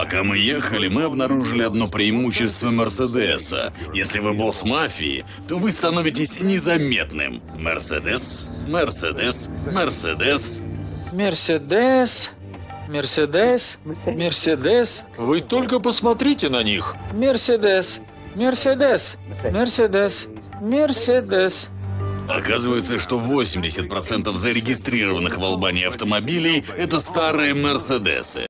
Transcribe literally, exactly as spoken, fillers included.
Пока мы ехали, мы обнаружили одно преимущество Мерседеса. Если вы босс мафии, то вы становитесь незаметным. Мерседес, Мерседес, Мерседес. Мерседес, Мерседес, Мерседес. Вы только посмотрите на них. Мерседес, Мерседес, Мерседес, Мерседес. Оказывается, что восемьдесят процентов зарегистрированных в Албании автомобилей – это старые Мерседесы.